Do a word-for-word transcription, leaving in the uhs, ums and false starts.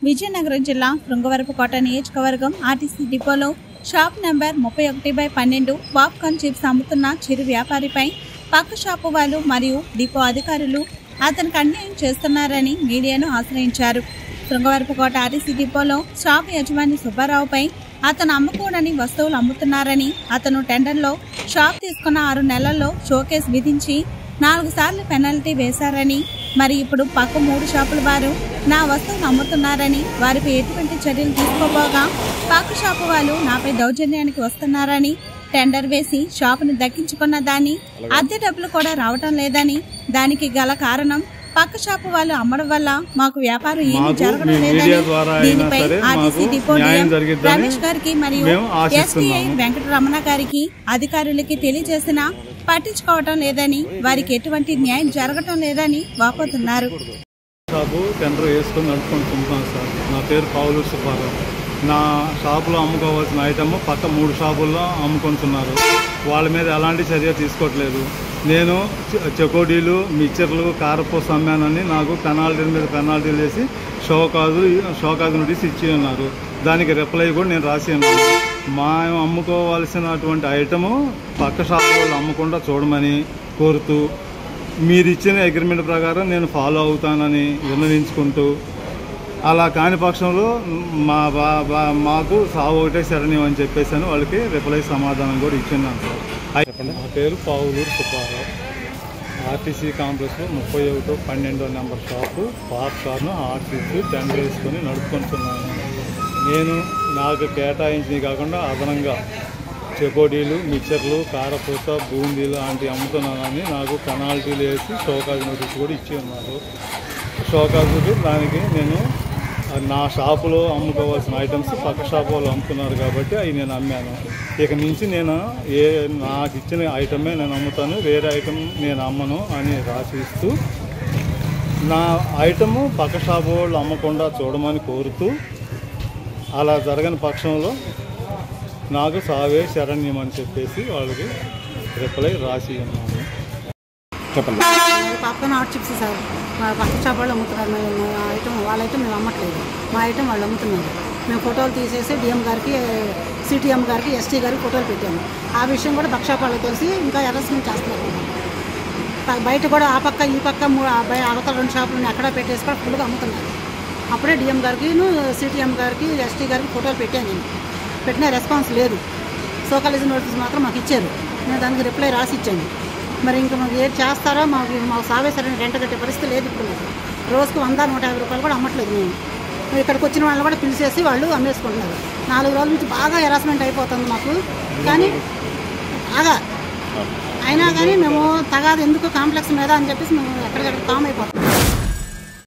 విజయనగరం జిల్లా శృంగవరపుకోట నియోజకవర్గం ఆర్టీసీ డిపోలో షాప్ నెంబర్ ముప్పై ఒకటి బై పన్నెండు పాప్కార్న్ చిప్స్ అమ్ముతున్న చిరు వ్యాపారిపై పక్క షాపు వాళ్ళు మరియు డిపో అధికారులు అతనికి అన్యాయం చేస్తున్నారని మీడియాను ఆశ్రయించారు. శృంగవరపుకోట ఆర్టీసీ డిపోలో షాప్ యజమాని సుబ్బారావుపై అతను అమ్ముకోడని వస్తువులు అమ్ముతున్నారని, అతను టెండర్లో షాప్ తీసుకున్న ఆరు నెలల్లో షోకేస్ విధించి నాలుగు సార్లు పెనాల్టీ వేశారని, మరి ఇప్పుడు పక్క మూడు షాపుల వారు నా వస్తువులు అమ్ముతున్నారని, వారిపై ఎటువంటి చర్యలు తీసుకోబోగా పక్క షాపు వాళ్ళు నాపై దౌర్జన్యానికి వస్తున్నారని, టెండర్ వేసి షాపును దక్కించుకున్న దాన్ని అద్దె డబ్బులు కూడా రావటం లేదని, దానికి గల కారణం పక్క షాపు వాళ్ళు అమ్మడం వల్ల మాకు వ్యాపారం ఏమీ జరగడం లేదని, దీనిపై ఆర్టీసీ డిపో రమేష్ గారికి మరియు ఎస్టీఐ వెంకటరమణ గారికి అధికారులకి తెలియజేసినా పట్టించుకోవటం లేదని, వారికి ఎటువంటి న్యాయం జరగటం లేదని వాపోతున్నారు. టెండర్ వేసుకొని నడుపుకుంటున్నాను సార్. నా పేరు పావులూరు సుబ్బారావు. నా షాపులో అమ్ముకోవాల్సిన ఐటమ్ పక్క మూడు షాపుల్లో అమ్ముకుంటున్నారు. వాళ్ళ మీద ఎలాంటి చర్య తీసుకోవట్లేదు. నేను చెకోడీలు, మిక్చర్లు, కారపూస అమ్మానని నాకు పెనాల్టీల మీద పెనాల్టీలు వేసి షోకాజు షోకాజు నోటీస్ ఇచ్చి ఉన్నారు. దానికి రిప్లై కూడా నేను రాసి ఉన్నాను. మా అమ్ముకోవాల్సినటువంటి ఐటము పక్క షాపు వాళ్ళు అమ్మకుండా చూడమని కోరుతూ, మీరు ఇచ్చిన అగ్రిమెంట్ ప్రకారం నేను ఫాలో అవుతానని విన్నవించుకుంటూ, అలా కాని పక్షంలో మా బా బా మాకు సాగు ఒకటే శరణ్యం అని చెప్పేసి వాళ్ళకి రిప్లై సమాధానం కూడా ఇచ్చున్నాను సార్. నా పేరు పావులూరు సుబ్బారావు. ఆర్టీసీ కాంప్లెక్స్లో ముప్పై ఒకటో పన్నెండో number shop popcorn RTC tender వేసుకొని నడుపుకుంటున్నాను. నేను నాకు కేటాయించినవి కాకుండా అదనంగా చెకోడీలు, మిక్చర్లు, కారపూస, బూందీలు లాంటివి అమ్ముతున్నానని నాకు పెనాల్టీలు వేసి షోకాజు నోటీస్ కూడా ఇచ్చి ఉన్నారు. షోకాజుకి దానికి నేను నా షాపులో అమ్ముకోవాల్సిన ఐటమ్స్ పక్క షాపు వాళ్ళు అమ్ముతున్నారు కాబట్టి అవి నేను అమ్మాను. ఇక నుంచి నేను ఏ నాకు ఇచ్చిన ఐటమే నేను అమ్ముతాను, వేరే ఐటమ్ నేను అమ్మను అని రాసిస్తూ, నా ఐటము పక్క షాపు వాళ్ళు అమ్మకుండా చూడమని కోరుతూ, అలా జరగని పక్షంలో నాకు సావే శరణ్యం అని చెప్పేసి వాళ్ళకి రిప్లై రాసి ఉన్నాను. చెప్పండి. పాప్కార్న్ హాట్ చిప్స్ సార్, మా పక్క షాప్ వాళ్ళు అమ్ముతున్నారు. మేము ఐటమ్ వాళ్ళ ఐటమ్ మేము అమ్మట్లేదు, మా ఐటమ్ వాళ్ళు అమ్ముతున్నారు. మేము ఫోటోలు తీసేసి డిఎం గారికి, సిటిఎం గారికి, ఎస్టీ గారికి ఫోటోలు పెట్టాము. ఆ విషయం కూడా పక్క షాప్ వాళ్ళకి తెలిసి ఇంకా అరెస్ట్మెంట్ చేస్తున్నారు. బయట కూడా ఆ పక్క ఈ పక్క అవతల రెండు షాపులను ఎక్కడ పెట్టేసి కూడా ఫుల్గా అమ్ముతున్నారు. అప్పుడే డిఎం గారికి, సిటిఎం గారికి, ఎస్టీ గారికి ఫోటోలు పెట్టాను. నేను పెట్టిన రెస్పాన్స్ లేదు. సోకాలజీ నోటీస్ మాత్రం మాకు ఇచ్చారు. నేను దానికి రిప్లై రాసి ఇచ్చాను. మరి ఇంకా మాకు ఏది చేస్తారో మాకు మాకు సావేసరైన రెంట కట్టే పరిస్థితి లేదు. ఇప్పుడు మాకు రోజుకు వంద నూట యాభై రూపాయలు కూడా అమ్మట్లేదు. మేము ఇక్కడికి వచ్చిన వాళ్ళు కూడా పిలిచేసి వాళ్ళు అమ్మేసుకుంటున్నారు. నాలుగు రోజుల నుంచి బాగా హెరాస్మెంట్ అయిపోతుంది మాకు. కానీ బాగా అయినా కానీ మేము తగాదు ఎందుకు కాంప్లెక్స్ మీద అని చెప్పేసి మేము ఎక్కడికక్కడ కామ్ అయిపోతాం.